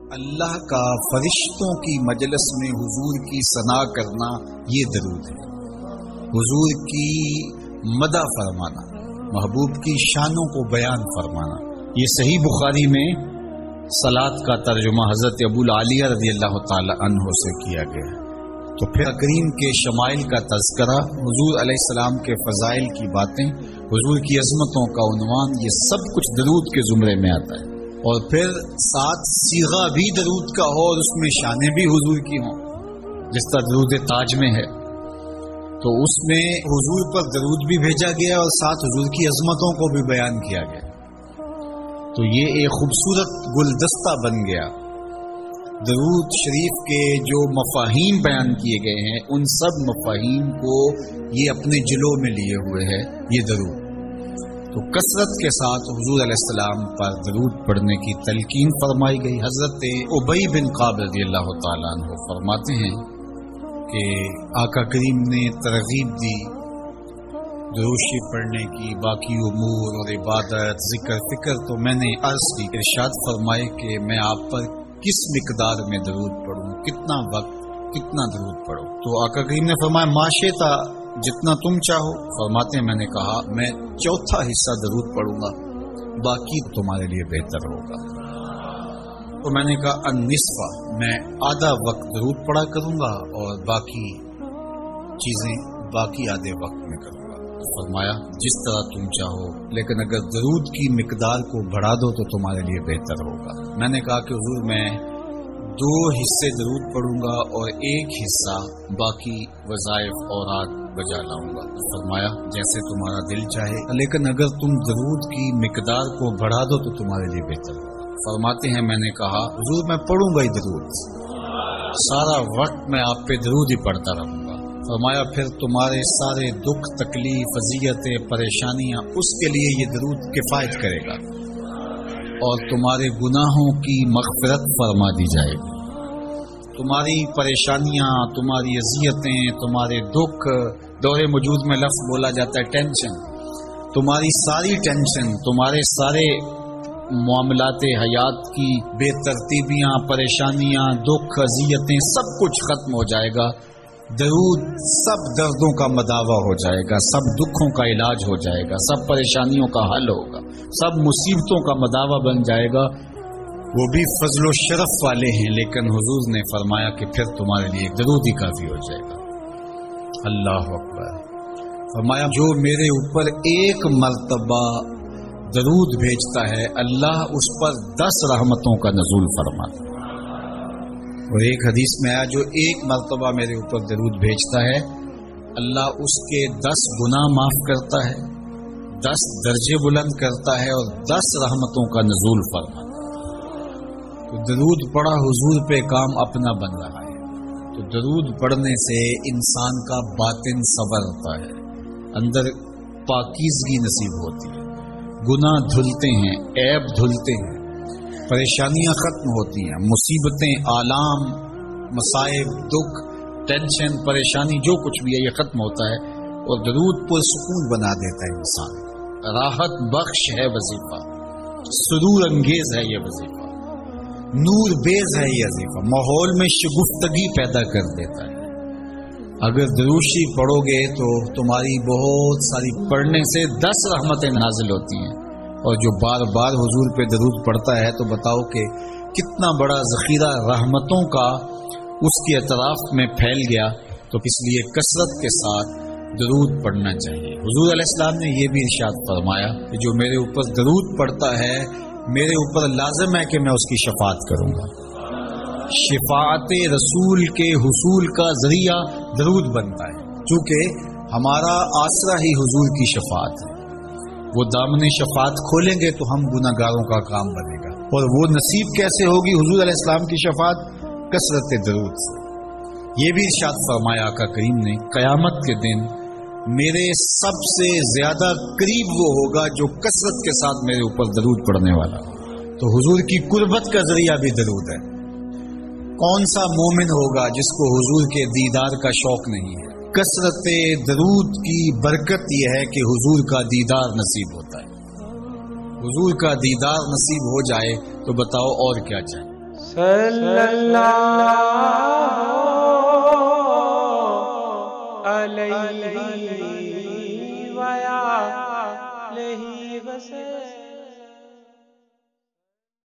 اللہ کا فرشتوں کی مجلس میں حضور کی ثنا کرنا یہ درود ہے، حضور کی مدح فرمانا، محبوب کی شانوں کو بیان فرمانا۔ یہ صحیح بخاری میں صلاۃ کا ترجمہ حضرت ابو العالیہ رضی اللہ تعالی عنہ سے کیا گیا ہے۔ تو پھر کریم کے شمائل کا تذکرہ، حضور علیہ السلام کے فضائل کی باتیں، حضور کی عظمتوں کا عنوان، یہ سب کچھ درود کے زمرے میں آتا ہے۔ اور پھر ساتھ صیغہ بھی درود کا ہو اور اس میں شانیں بھی حضور کی ہوں، جس طرح درود تاج میں ہے، تو اس میں حضور پر درود بھی بھیجا گیا اور ساتھ حضور کی عظمتوں کو بھی بیان کیا گیا۔ تو یہ ایک خوبصورت گلدستہ بن گیا۔ درود شریف کے جو مفاہیم بیان کیے گئے ہیں، ان سب مفاہیم کو یہ اپنے جلو میں لیے ہوئے ہے یہ درود۔ تو کثرت کے ساتھ حضور علیہ السلام پر درود پڑھنے کی تلقین فرمائی گئی۔ حضرت ابی بن کعب رضی اللہ تعالیٰ عنہ فرماتے ہیں کہ آقا کریم نے ترغیب دی درود شریف پڑھنے کی، باقی امور اور عبادت، ذکر فکر تو میں نے عرض کی، ارشاد فرمائے کہ میں آپ پر کس مقدار میں درود پڑھوں، کتنا وقت، کتنا درود پڑھوں؟ تو آقا کریم نے فرمایا ماشیتا، جتنا تم چاہو۔ فرماتے ہیں میں نے کہا میں چوتھا حصہ درود پڑھوں گا، باقی تمہارے لیے بہتر ہوگا۔ تو میں نے کہا النصف، میں آدھا وقت درود پڑھا کروں گا اور باقی چیزیں باقی آدھے وقت میں کروں گا۔ فرمایا جس طرح تم چاہو، لیکن اگر درود کی مقدار کو بڑھا دو تو تمہارے لیے بہتر ہوگا۔ میں نے کہا کہ حضور میں 2 حصے درود پڑھوں گا اور 1 حصہ باقی وظائف اور بجا لاؤں گا۔ فرمایا جیسے تمہارا دل چاہے، لیکن اگر تم درود کی مقدار کو بڑھا دو تو تمہارے لیے بہتر ہوگا۔ فرماتے ہیں میں نے کہا حضور میں پڑھوں گا ہی درود، سارا وقت میں آپ پہ درود ہی پڑھتا رہوں گا۔ فرمایا پھر تمہارے سارے دکھ، تکلیف، اذیتیں، پریشانیاں، اس کے لیے یہ درود کفایت کرے گا اور تمہارے گناہوں کی مغفرت فرما دی جائے گی۔ تمہاری پریشانیاں، تمہاری اذیتیں، تمہارے دکھ، دور موجود میں لفظ بولا جاتا ہے ٹینشن، تمہاری ساری ٹینشن، تمہارے سارے معاملات حیات کی بے ترتیبیاں، پریشانیاں، دکھ، اذیتیں، سب کچھ ختم ہو جائے گا۔ درود سب دردوں کا مداوع ہو جائے گا، سب دکھوں کا علاج ہو جائے گا، سب پریشانیوں کا حل ہوگا، سب مصیبتوں کا مداوع بن جائے گا۔ وہ بھی فضل و شرف والے ہیں، لیکن حضور نے فرمایا کہ پھر تمہارے لیے درود ہی کافی ہو جائے گا۔ اللہ اکبر۔ فرمایا جو میرے اوپر 1 مرتبہ درود بھیجتا ہے، اللہ اس پر 10 رحمتوں کا نزول فرماتا ہے۔ اور ایک حدیث میں آیا جو 1 مرتبہ میرے اوپر درود بھیجتا ہے، اللہ اس کے 10 گناہ معاف کرتا ہے، 10 درجے بلند کرتا ہے اور 10 رحمتوں کا نزول فرماتا ہے۔ تو درود پڑھا حضور پہ کام اپنا بن رہا ہے۔ تو درود پڑھنے سے انسان کا باطن سنورتا ہے، اندر پاکیزگی نصیب ہوتی ہے، گناہ دھلتے ہیں، عیب دھلتے ہیں، پریشانیاں ختم ہوتی ہیں، مصیبتیں، آلام، مصائب، دکھ، ٹینشن، پریشانی جو کچھ بھی ہے یہ ختم ہوتا ہے۔ اور درود پرسکون بنا دیتا ہے انسان، راحت بخش ہے وظیفہ، سرور انگیز ہے یہ وظیفہ، نور بیز ہے یہ وظیفہ، ماحول میں شگفتگی پیدا کر دیتا ہے۔ اگر درود شریف پڑھو گے تو تمہاری بہت ساری پڑھنے سے 10 رحمتیں نازل ہوتی ہیں، اور جو بار بار حضور پہ درود پڑھتا ہے تو بتاؤ کہ کتنا بڑا ذخیرہ رحمتوں کا اس کے اطراف میں پھیل گیا۔ تو اس لیے کثرت کے ساتھ درود پڑھنا چاہیے۔ حضور علیہ السلام نے یہ بھی ارشاد فرمایا کہ جو میرے اوپر درود پڑھتا ہے، میرے اوپر لازم ہے کہ میں اس کی شفاعت کروں گا۔ شفاعت رسول کے حصول کا ذریعہ درود بنتا ہے، چونکہ ہمارا آسرا ہی حضور کی شفاعت ہے۔ وہ دامن شفاعت کھولیں گے تو ہم گناہگاروں کا کام بنے گا، اور وہ نصیب کیسے ہوگی حضور علیہ السلام کی شفاعت؟ کثرت درود سے۔ یہ بھی ارشاد فرمایا آقا کریم نے قیامت کے دن میرے سب سے زیادہ قریب وہ ہوگا جو کثرت کے ساتھ میرے اوپر درود پڑھنے والا۔ تو حضور کی قربت کا ذریعہ بھی درود ہے۔ کون سا مومن ہوگا جس کو حضور کے دیدار کا شوق نہیں ہے؟ کثرت درود کی برکت یہ ہے کہ حضور کا دیدار نصیب ہوتا ہے۔ حضور کا دیدار نصیب ہو جائے تو بتاؤ اور کیا چاہیے۔ صلی اللہ علیہ وآلہ وسلم.